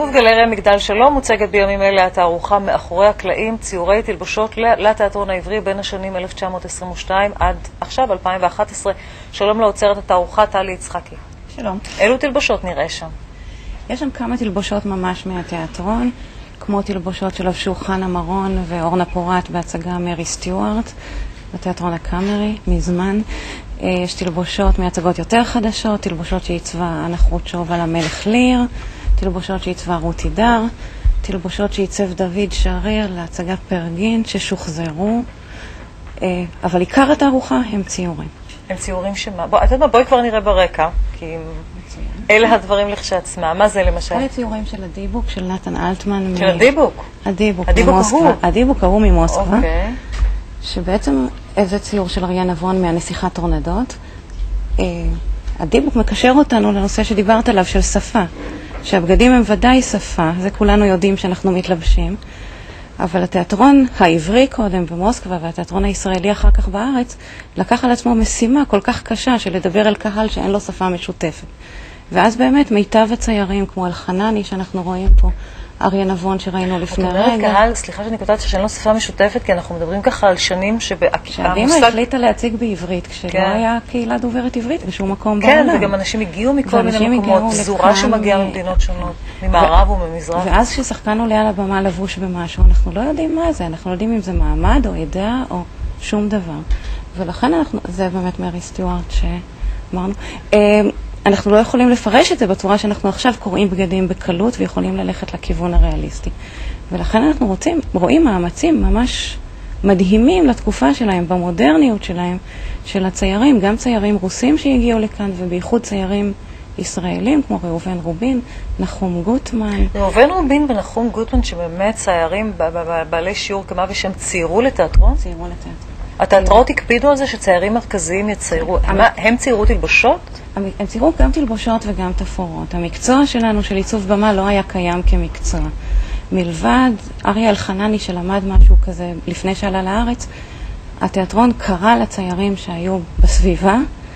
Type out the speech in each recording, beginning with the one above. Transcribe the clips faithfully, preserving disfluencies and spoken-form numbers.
שוב גלריה מגדל שלום, מוצגת בימים אלה התערוכה מאחורי הקלעים, ציורי תלבושות לתיאטרון העברי בין השנים אלף תשע מאות עשרים ושתיים עד עכשיו, אלפיים ואחת עשרה. שלום לאוצרת התערוכה, טלי יצחקי. שלום. אילו תלבושות נראה שם? יש שם כמה תלבושות ממש מהתיאטרון, כמו תלבושות שלבשו חנה מרון ואורנה פורט בהצגה מרי סטיוארט, בתיאטרון הקאמרי, מזמן. יש תלבושות מהצגות יותר חדשות, תלבושות שעיצבה אנה חרוצ'וב על המלך ליר, תלבושות שעיצבה רותי דר, תלבושות שעיצב דוד שריר להצגת פרגין ששוחזרו, אבל עיקר התערוכה הם ציורים. הם ציורים שמה? בוא, את יודעת, בואי כבר נראה ברקע, כי אלה הדברים לכשעצמה. מה זה למשל? אלה ציורים של הדיבוק, של נתן אלטמן. של הדיבוק? הדיבוק. הדיבוק ההוא? הדיבוק ההוא ממוסקבה. אוקיי. שבעצם איזה ציור של אריה נבון מהנסיכת טורנדות. הדיבוק מקשר אותנו לנושא שדיברת עליו של שפה. שהבגדים הם ודאי שפה, זה כולנו יודעים שאנחנו מתלבשים. אבל התיאטרון העברי קודם במוסקבה והתיאטרון הישראלי אחר כך בארץ, לקח על עצמו משימה כל כך קשה של לדבר על קהל שאין לו שפה משותפת. ואז באמת מיטב הציירים כמו אלחנני שאנחנו רואים פה, אריה נבון שראינו לפני רגע. את אומרת קהל, סליחה שאני קוטעת שאין לו שפה משותפת, כי אנחנו מדברים ככה על שנים שבהמושג... שהבימה החליטה להציג בעברית, כשלא היה קהילה דוברת עברית בשום מקום בעולם. כן, וגם אנשים הגיעו מכל מיני מקומות, פזורה שמגיעה ממדינות שונות, ממערב וממזרח. ואז כששחקן עולה על הבמה לבוש במשהו, אנחנו לא יודעים מה זה, אנחנו לא יודעים אם זה מעמד או עדה או שום דבר. ולכן אנחנו, זה באמת מרי סטיוארט שאמרנו. אנחנו לא יכולים לפרש את זה בצורה שאנחנו עכשיו קוראים בגדים בקלות ויכולים ללכת לכיוון הריאליסטי. ולכן אנחנו רוצים, רואים מאמצים ממש מדהימים לתקופה שלהם, במודרניות שלהם, של הציירים, גם ציירים רוסים שהגיעו לכאן, ובייחוד ציירים ישראלים, כמו ראובן רובין, נחום גוטמן. ראובן רובין ונחום גוטמן, שבאמת ציירים בעלי שיעור כמה ושהם ציירו לתיאטרון? ציירו לתיאטרון. התיאטראות הקפידו על זה שציירים מרכזיים יציירו. הם ציירו תלבושות? הם ציירו גם תלבושות וגם תפאורות. המקצוע שלנו של עיצוב במה לא היה קיים כמקצוע. מלבד אריה אלחנני שלמד משהו כזה לפני שעלה לארץ, התיאטרון קרא לציירים שהיו בסביבה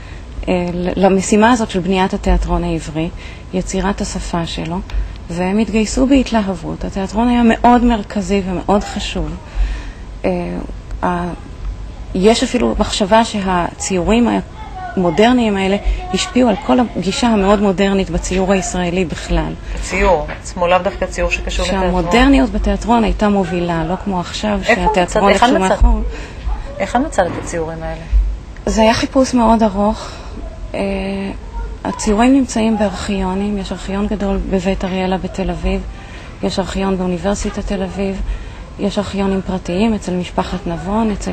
למשימה הזאת של בניית התיאטרון העברי, יצירת השפה שלו, והם התגייסו בהתלהבות. התיאטרון היה מאוד מרכזי ומאוד חשוב. יש אפילו מחשבה שהציורים המודרניים האלה השפיעו על כל הגישה המאוד מודרנית בציור הישראלי בכלל. הציור, עצמו לאו דווקא ציור שקשור לתיאטרון. שהמודרניות בתיאטרון הייתה מובילה, לא כמו עכשיו שהתיאטרון איכשהו מאחור. איך מצאת את הציורים האלה? זה היה חיפוש מאוד ארוך. הציורים נמצאים בארכיונים, יש ארכיון גדול בבית אריאלה בתל אביב, יש ארכיון באוניברסיטת תל אביב, יש ארכיונים פרטיים אצל משפחת נבון, אצל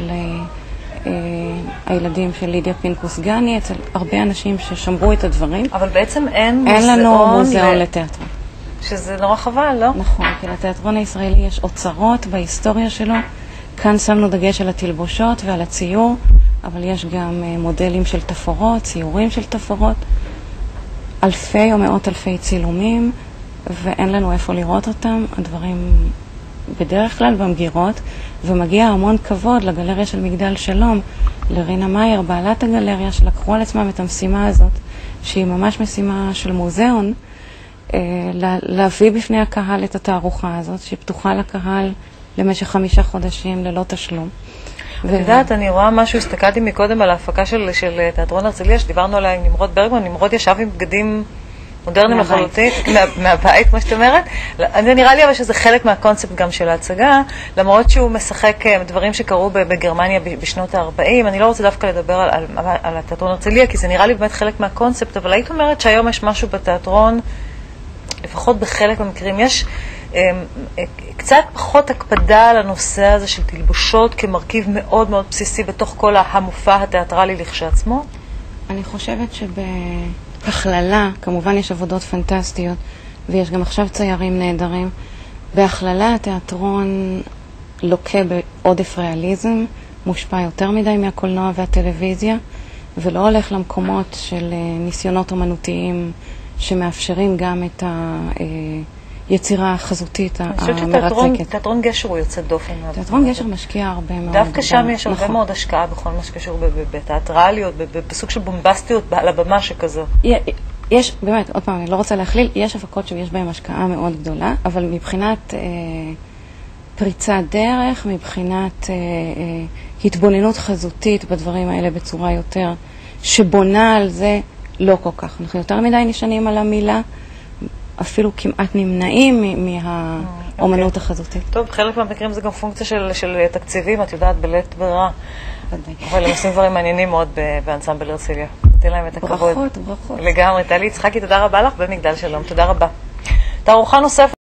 הילדים של לידיה פינקוס גני, אצל הרבה אנשים ששמרו את הדברים. אבל בעצם אין אין לנו מוזיאון לתיאטרון. שזה נורא חבל, לא? נכון, כי לתיאטרון הישראלי יש אוצרות בהיסטוריה שלו. כאן שמנו דגש על התלבושות ועל הציור, אבל יש גם מודלים של תפאורות, ציורים של תפאורות, אלפי או מאות אלפי צילומים, ואין לנו איפה לראות אותם. הדברים בדרך כלל במגירות, ומגיע המון כבוד לגלריה של מגדל שלום, לרינה מאייר, בעלת הגלריה, שלקחו על עצמם את המשימה הזאת, שהיא ממש משימה של מוזיאון, להביא בפני הקהל את התערוכה הזאת, שהיא פתוחה לקהל למשך חמישה חודשים ללא תשלום. את יודעת, אני רואה משהו, הסתכלתי מקודם על ההפקה של תיאטרון הרצליה, שדיברנו עליה עם נמרוד ברגמן. נמרוד ישב עם בגדים מודרניים לחלוטין, מהבית, כמו שאת אומרת. זה נראה לי אבל שזה חלק מהקונספט גם של ההצגה, למרות שהוא משחק דברים שקרו בגרמניה בשנות ה-ארבעים. אני לא רוצה דווקא לדבר על התיאטרון הרצליה, כי זה נראה לי באמת חלק מהקונספט, אבל היית אומרת שהיום יש משהו בתיאטרון, לפחות בחלק מהמקרים, יש קצת פחות הקפדה על הנושא הזה של תלבושות כמרכיב מאוד מאוד בסיסי בתוך כל המופע התיאטרלי לכשעצמו? אני חושבת שבהכללה, כמובן יש עבודות פנטסטיות, ויש גם עכשיו ציירים נהדרים. בהכללה התיאטרון לוקה בעודף ריאליזם, מושפע יותר מדי מהקולנוע והטלוויזיה, ולא הולך למקומות של ניסיונות אומנותיים שמאפשרים גם את ה... יצירה חזותית המרצקת. אני חושבת שתיאטרון גשר הוא יוצא דופן. תיאטרון גשר משקיע הרבה מאוד. דווקא שם יש הרבה מאוד השקעה בכל מה שקשור בתיאטרליות, בסוג של בומבסטיות על הבמה שכזו. יש, באמת, עוד פעם, אני לא רוצה להכליל, יש הפקות שיש בהן השקעה מאוד גדולה, אבל מבחינת אה, פריצת דרך, מבחינת אה, אה, התבוננות חזותית בדברים האלה בצורה יותר שבונה על זה, לא כל כך. אנחנו יותר מדי נשענים על המילה, אפילו כמעט נמנעים מהאומנות החזותית. טוב, בחלק מהמקרים זה גם פונקציה של תקציבים, את יודעת, בלית ברירה. אבל הם עושים דברים מעניינים מאוד באנסמבל הרצליה. תן להם את הכבוד. ברכות, ברכות. לגמרי. טלי יצחקי, תודה רבה לך במגדל שלום. תודה רבה. תערוכה נוספת.